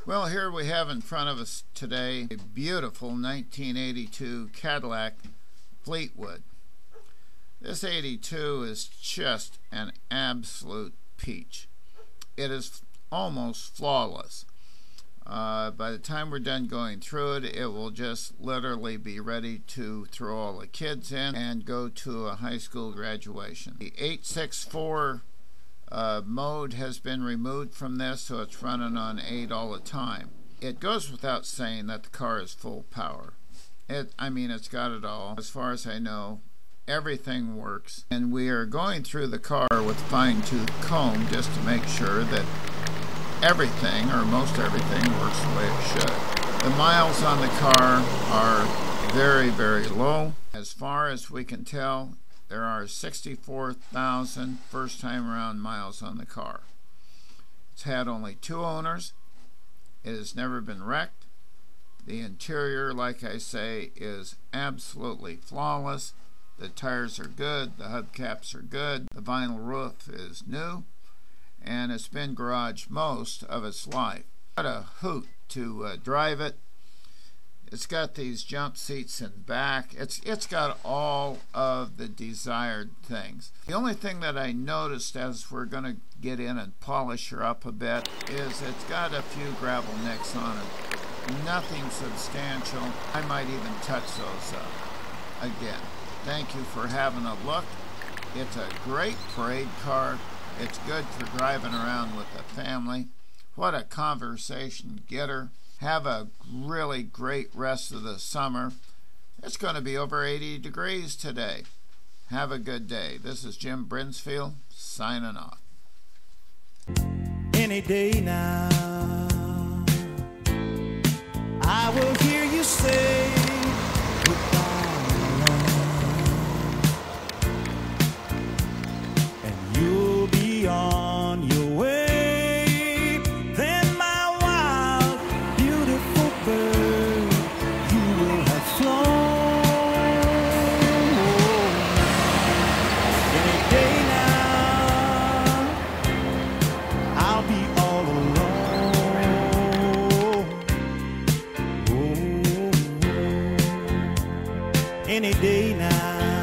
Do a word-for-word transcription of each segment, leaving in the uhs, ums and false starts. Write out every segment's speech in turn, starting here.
Well, here we have in front of us today a beautiful nineteen eighty-two Cadillac Fleetwood. This eighty-two is just an absolute peach. It is almost flawless. Uh, by the time we're done going through it, it will just literally be ready to throw all the kids in and go to a high school graduation. The eight six four uh, mode has been removed from this, so it's running on eight all the time. It goes without saying that the car is full power. It, I mean, it's got it all. As far as I know, everything works. And we are going through the car with a fine-tooth comb just to make sure that everything, or most everything, works the way it should. The miles on the car are very, very low. As far as we can tell, there are sixty-four thousand first-time around miles on the car. It's had only two owners. It has never been wrecked. The interior, like I say, is absolutely flawless. The tires are good. The hubcaps are good. The vinyl roof is new, and it's been garaged most of its life. What a hoot to uh, drive it. It's got these jump seats in back. It's it's got all of the desired things. The only thing that I noticed as we're going to get in and polish her up a bit is it's got a few gravel nicks on it. Nothing substantial. I might even touch those up again. Thank you for having a look. It's a great parade car. It's good for driving around with the family. What a conversation getter. Have a really great rest of the summer. It's going to be over eighty degrees today. Have a good day. This is Jim Brinsfield signing off. Any day now, I will hear you say goodbye, and you'll be on your way. Then my wild, beautiful bird, you will have flown. Any day now, I'll be all alone. Any day now,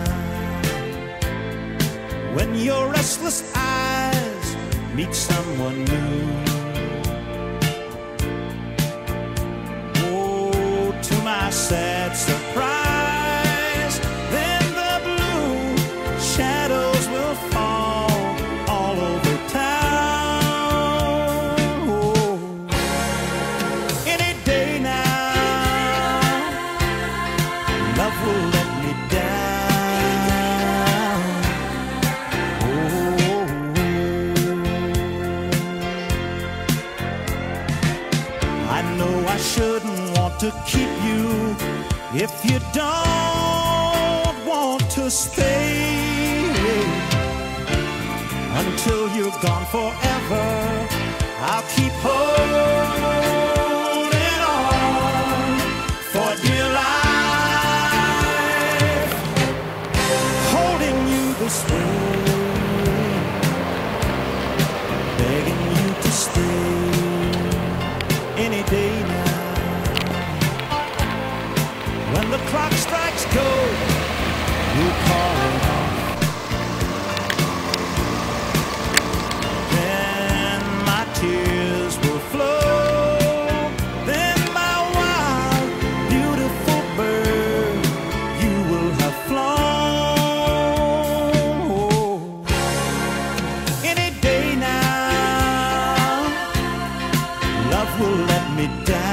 when your restless eyes meet someone new. Oh, to my sad surprise, then the blue shadows will fall all over town. Oh, any day now, love will let me down. Oh, I know I shouldn't want to keep you if you don't want to stay. Until you're gone forever, I'll keep holding on for dear life, holding you this way, begging you to stay. Any day now, when the clock strikes gold, you'll call it off. Then my tears will flow. Then my wild, beautiful bird, you will have flown. Any day now, love will let me down.